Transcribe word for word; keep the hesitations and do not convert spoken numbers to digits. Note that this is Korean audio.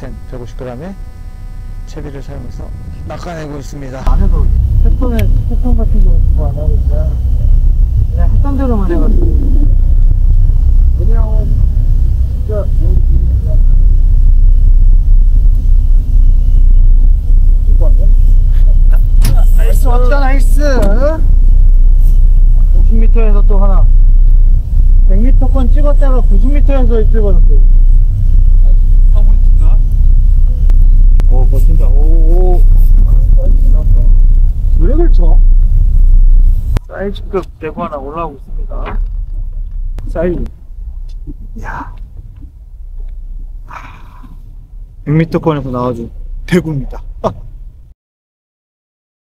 ten 백오십 그램의 채비를 사용해서 낚아내고 있습니다. 안에서 패턴에 패턴 같은 거 안 하고 그냥 그냥 했던 대로만 해가지고 그냥 진짜 나이스 왔다 나이스. 오십 미터에서 또 하나 백 미터권 찍었다가 구십 미터에서 찍어줬어요. 아 우리 팀가? 오 멋진다. 오오 브레이크를 쳐. 사이즈급 대구 하나 올라오고 있습니다. 사이즈 이야, 백 미터권에서 나와준 대구입니다.